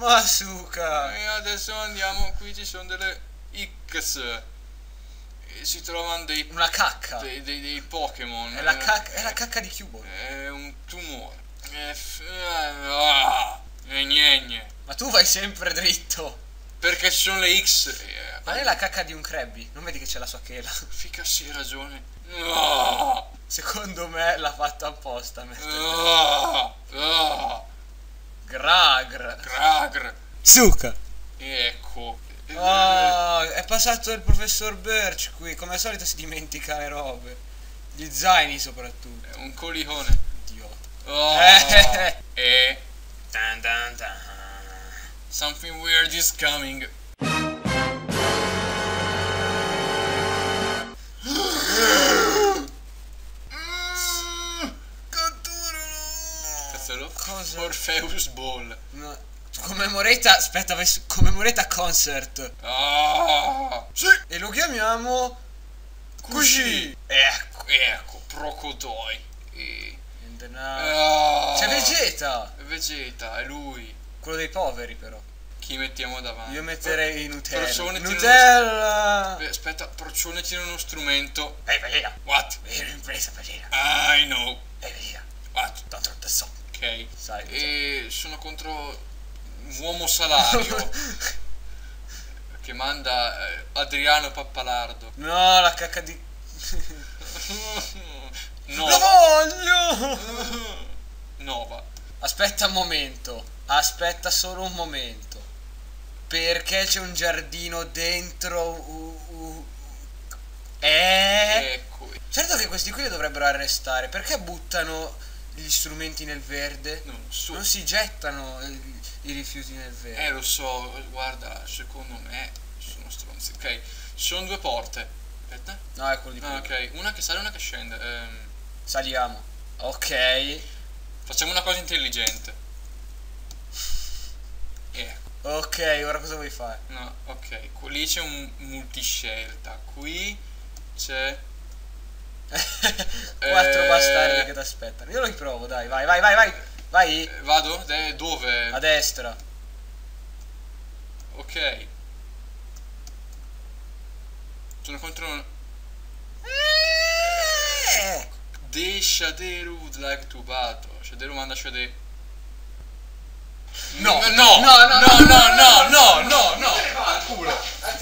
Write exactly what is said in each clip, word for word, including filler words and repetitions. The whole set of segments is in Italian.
Masuka. E adesso andiamo, qui ci sono delle X. E si trovano dei... Una cacca. Dei, dei, dei Pokémon. È la cacca, è la cacca di Cubone. È un tumore. È f... ah, e niente. Ma tu vai sempre dritto. Perché ci sono le X. Eh, Ma è la cacca di un Krabby. Non vedi che c'è la sua chela? Fica, sì, hai ragione. Ah, Secondo me l'ha fatto apposta. ah, ah, Gragr. Gragr. Suka. Ecco. Oh, è passato il professor Birch qui. Come al solito si dimentica le robe. Gli zaini soprattutto. È un coglione. Idiota. Oh, Eh. e Dun dun dun. something weird is coming. Cazzo, Cosa? Orpheus Ball. No. Commemorata. Aspetta, vai su- Commemorata Concert. Ah, sì. E lo chiamiamo Kushi. Ecco, ecco, Procodoi. E... And then, uh, Ah, C'è Vegeta. Vegeta, è lui. Quello dei poveri però. Chi mettiamo davanti? Io metterei Nutella. Procione tiene Nutella. uno... Aspetta, Procione tiene uno strumento. Ehi Vegeta. What? Vero impresa Vegeta. I know. Ehi Vegeta. What? Don't drop the song. Ok. Sai. E sono contro Uomo Salario che manda eh, Adriano Pappalardo. No, la cacca di... No. Lo voglio! Nova. Aspetta un momento. Aspetta solo un momento. Perché c'è un giardino dentro... Uh, uh, eh? Ecco. Certo che questi qui li dovrebbero arrestare. Perché buttano gli strumenti nel verde? Non so. Non si gettano i, i rifiuti nel verde. Eh, lo so, guarda, secondo me sono stronzi. Ok, ci sono due porte. Aspetta. No, è quello di Ah, prima. ok, una che sale e una che scende. Ehm, Saliamo. Ok. facciamo una cosa intelligente. Ecco. Ok, ora cosa vuoi fare? No, ok, lì c'è un multiscelta. Qui c'è... Quattro Eh. bastardi che ti aspettano. Io lo riprovo, dai, vai, vai, vai, vai. Vai. Eh, vado? Eh, dove? A destra. Ok. Sono contro... Eh. The Shaderu would like to battle. Shaderu manda Shaderu. No, no, no, no, no, no, no, no, no, no, al culo.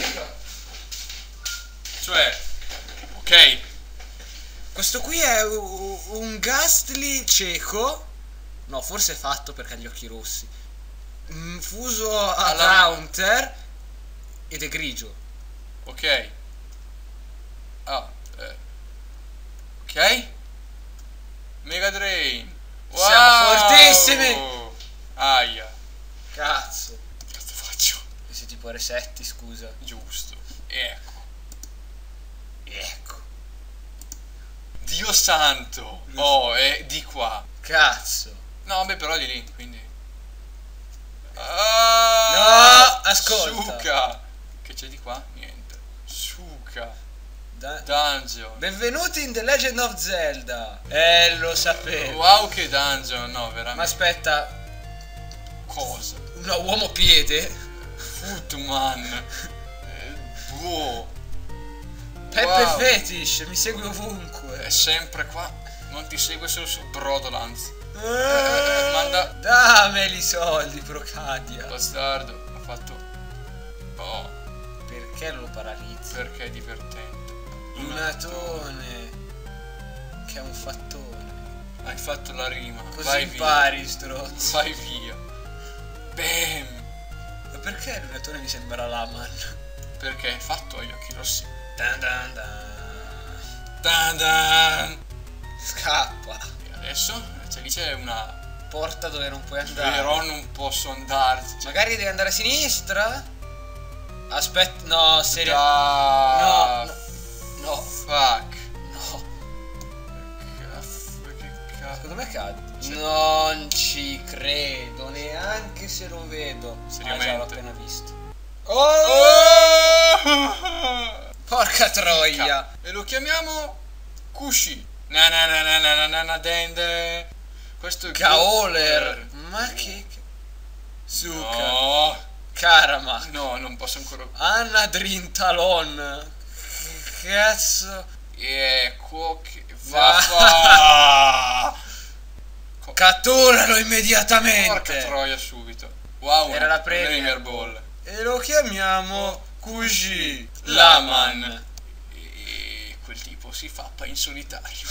Cioè, ok. Questo qui è u- un Ghastly cieco. No, forse è fatto perché ha gli occhi rossi. Mm, fuso a Alla- Counter. Ed è grigio. Ok. Ah, eh. Ok. Mega Drain. Wow. Siamo fortissimi. Aia. Cazzo. Che cazzo faccio? E se tipo resetti, scusa. Giusto. Ecco. Ecco. Dio santo. Oh, è di qua. Cazzo. No, vabbè, però di lì, quindi. Ah, No, ascolta. Suka. Che c'è di qua? Niente. Suka. Da- Dungeon. Benvenuti in The Legend of Zelda. Eh, lo sapevo. Wow, che dungeon. No, veramente. Ma aspetta. Cosa? No, uomo piede. Footman. Eh, Boh. Peppe Wow. Fetish, mi segue ovunque. È sempre qua. Non ti segue solo su Brodolands. Eh, manda. Dammeli i soldi, Procadia. Bastardo. Ha fatto. Oh, Perché lo paralizzi? perché è divertente. Lunatone. Che è un fattone. Hai fatto la rima. Così Vai impari, stronzo. via. Vai via. Bam. Ma perché il lunatone mi sembra Laman? Perché hai fatto agli occhi rossi. Dan dan dan. Dan dan. Scappa. E adesso? Cioè, lì c'è una. Porta dove non puoi andare. Però non posso andarci. Cioè, Magari devi andare a sinistra? Aspetta, no, serio. da... No, no, no, Fuck. no. Caff- Che cazzo. Secondo me cade. Sì. Non ci credo, neanche se lo vedo. Seriamente? Ah, già, l'ho appena visto. Oh! Porca troia. E lo chiamiamo Kushi. Na na na na na na na na dende. Questo è Gaoler. Gaoler. Ma che... che- Zuka. No, Karama. no, non posso ancora. Anadrin Talon. Cazzo. Ecco che va. Catturalo Porca immediatamente. troia subito. Wow, Era una la Premier Ball. E lo chiamiamo Kuji Laman. Laman. E quel tipo si fappa in solitario.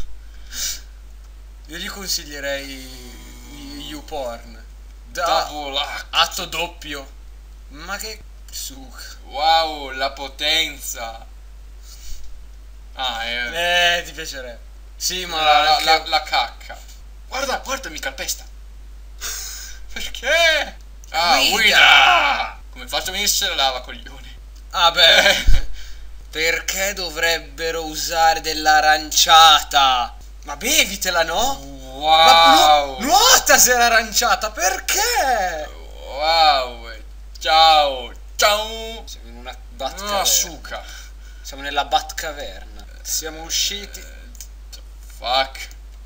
Io gli consiglierei YouPorn. Da Double H. atto doppio. Ma che suc. Wow, la potenza. Ah, è... Eh, ti piacerebbe. Sì, ma la, la, anche- la, la cacca. Guarda, guarda, mi calpesta. Perché? Ah, Guida! guida! Come faccio a venire la lava, coglioni? Ah beh. Perché dovrebbero usare dell'aranciata? Ma bevitela, no? Ma Wow! nu- nuota se è aranciata, perché? Wow! Ciao! Ciao! Siamo in una Ah, Batcaverna. suca! Siamo nella Batcaverna. Siamo usciti. Fuck!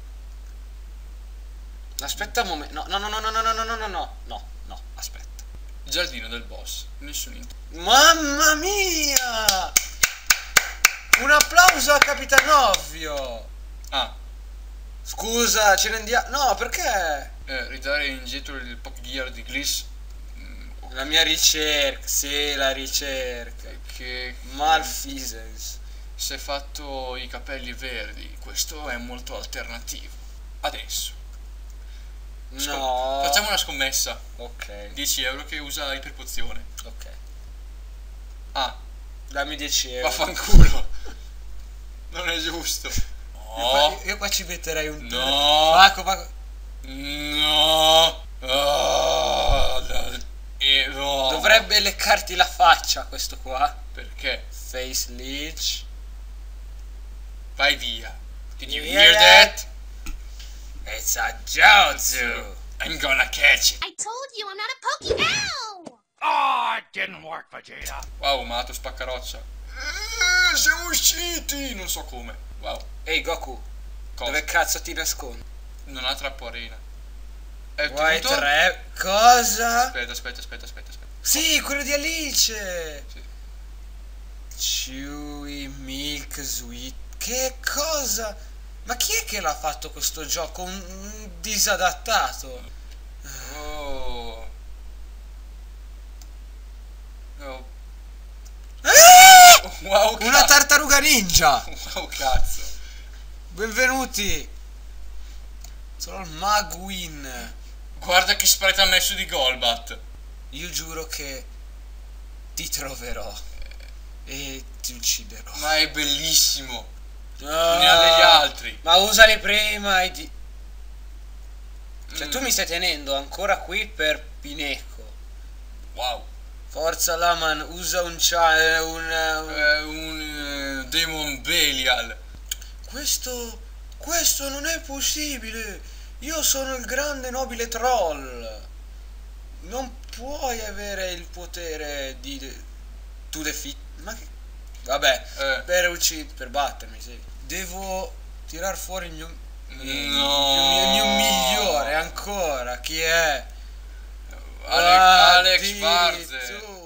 Aspetta un momento. No, no, no, no, no, no, no, no, no, no, no, no, no, aspetta. Giardino del boss. Nessun int- Mamma mia! Un applauso a Capitan Ovvio. Ah, Scusa, ce ne andiamo. No, perché? eh, ridare indietro il Pop Gear di Gliss. mm, La mia ricerca, sì, la ricerca. Che Malfeasance. si è fatto i capelli verdi. Questo è molto alternativo. Adesso. Scom- No. Facciamo una scommessa. Ok, dieci euro che usa iperpozione. ok. Ah, Dammi dieci euro. vaffanculo. Non è giusto. Io qua, io qua ci metterei un No. Paco, Paco. No. Ah, da- eh, no. Dovrebbe leccarti la faccia questo qua. Perché? Face leech. Vai via. Did you Yeah. hear that? It's a Jutsu. I'm gonna catch it. I told you I'm not a Poke. Ow! Oh, it didn't work, Vegeta. Wow, malato spaccaroccia. Eh, siamo usciti. Non so come. Wow. Ehi Goku, Cosa? dove cazzo ti nascondi? Non ha trappo arena. È Vuoi ottenuto? tre? Cosa? Aspetta, aspetta, aspetta, aspetta, aspetta. Sì, quello di Alice. Sì. Chewy Milk Sweet. Che cosa? Ma chi è che l'ha fatto questo gioco? Un, un disadattato. Oh. Oh. Ah! Wow, Una cazzo. tartaruga ninja. Wow, cazzo. Benvenuti. Sono il Magwin. Guarda che sprite ha messo di Golbat. Io giuro che ti troverò e ti ucciderò. Ma è bellissimo. Ah, Ne ha degli altri. Ma usali prima e di... Cioè Mm. tu mi stai tenendo ancora qui per Pineco. Wow. Forza Laman, usa un cia... un... un- È un eh, Demon Belial. Questo... questo non è possibile. Io sono il grande nobile troll. Non puoi avere il potere di... tu defi... ma che... Vabbè, Eh. per uccidere... per battermi, sì. Devo tirar fuori il mio... No. il mio, il mio migliore ancora. Chi è? Alex, Alex Barze. Addirittura.